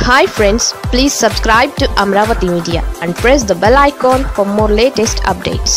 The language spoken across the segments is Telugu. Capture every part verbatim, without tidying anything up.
Hi friends, please subscribe to Amravati Media and press the bell icon for more latest updates.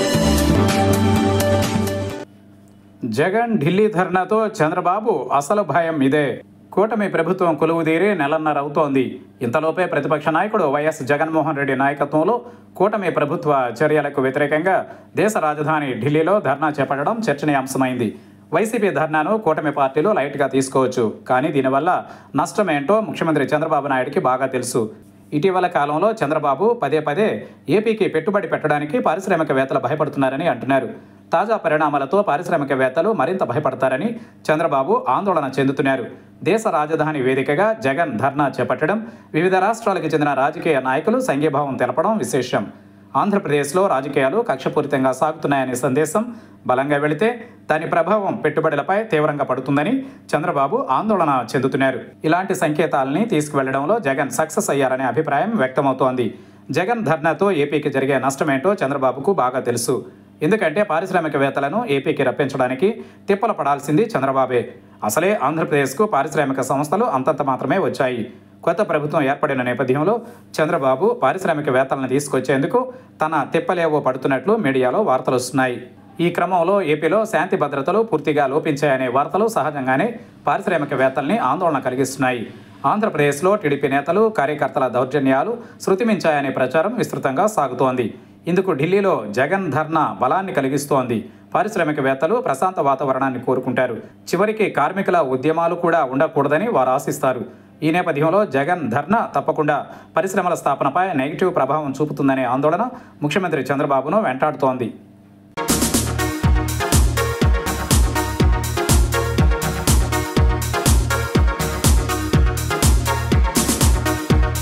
Jagan Delhi ధర్నాతో Chandrababu అసలు భయం ఇదే. కూటమి ప్రభుత్వం కొలువుదీరి నెలన్నర అవుతోంది. ఇంతలోపే ప్రతిపక్ష నాయకుడు వైఎస్ జగన్మోహన్ రెడ్డి నాయకత్వంలో కూటమి ప్రభుత్వ చర్యలకు వ్యతిరేకంగా దేశ రాజధాని ఢిల్లీలో ధర్నా చేపట్టడం చర్చనీయాంశమైంది. వైసీపీ ధర్నాను కూటమి పార్టీలు లైట్గా తీసుకోవచ్చు, కానీ దీనివల్ల నష్టమేంటో ముఖ్యమంత్రి చంద్రబాబు నాయుడికి బాగా తెలుసు. ఇటీవల కాలంలో చంద్రబాబు పదే పదే ఏపీకి పెట్టుబడి పెట్టడానికి పారిశ్రామికవేత్తలు భయపడుతున్నారని అంటున్నారు. తాజా పరిణామాలతో పారిశ్రామికవేత్తలు మరింత భయపడతారని చంద్రబాబు ఆందోళన చెందుతున్నారు. దేశ రాజధాని వేదికగా జగన్ ధర్నా చేపట్టడం, వివిధ రాష్ట్రాలకు చెందిన రాజకీయ నాయకులు సంఘీభావం తెలపడం విశేషం. ఆంధ్రప్రదేశ్లో రాజకీయాలు కక్షపూరితంగా సాగుతున్నాయనే సందేశం బలంగా వెళితే దాని ప్రభావం పెట్టుబడులపై తీవ్రంగా పడుతుందని చంద్రబాబు ఆందోళన చెందుతున్నారు. ఇలాంటి సంకేతాలని తీసుకువెళ్లడంలో జగన్ సక్సెస్ అయ్యారనే అభిప్రాయం వ్యక్తమవుతోంది. జగన్ ధర్నాతో ఏపీకి జరిగే నష్టమేంటో చంద్రబాబుకు బాగా తెలుసు. ఎందుకంటే పారిశ్రామికవేత్తలను ఏపీకి రప్పించడానికి తిప్పలు పడాల్సింది చంద్రబాబే. అసలే ఆంధ్రప్రదేశ్కు పారిశ్రామిక సంస్థలు అంతంత మాత్రమే వచ్చాయి. కొత్త ప్రభుత్వం ఏర్పడిన నేపథ్యంలో చంద్రబాబు పారిశ్రామికవేత్తలను తీసుకొచ్చేందుకు తన తిప్పలేవో పడుతున్నట్లు మీడియాలో వార్తలు వస్తున్నాయి. ఈ క్రమంలో ఏపీలో శాంతి భద్రతలు పూర్తిగా లోపించాయనే వార్తలు సహజంగానే పారిశ్రామికవేత్తల్ని ఆందోళన కలిగిస్తున్నాయి. ఆంధ్రప్రదేశ్లో టీడీపీ నేతలు, కార్యకర్తల దౌర్జన్యాలు శృతిమించాయనే ప్రచారం విస్తృతంగా సాగుతోంది. ఇందుకు ఢిల్లీలో జగన్ ధర్నా బలాన్ని కలిగిస్తోంది. పారిశ్రామికవేత్తలు ప్రశాంత వాతావరణాన్ని కోరుకుంటారు. చివరికి కార్మికుల ఉద్యమాలు కూడా ఉండకూడదని వారు ఆశిస్తారు. ఈ నేపథ్యంలో జగన్ ధర్నా తప్పకుండా పరిశ్రమల స్థాపనపై నెగిటివ్ ప్రభావం చూపుతుందనే ఆందోళన ముఖ్యమంత్రి చంద్రబాబును వెంటాడుతోంది.